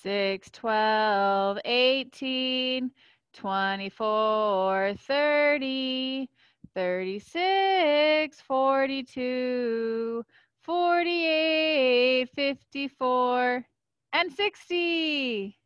6, 12, 18, 24, 30, 36, 42, 48, 54, and 60.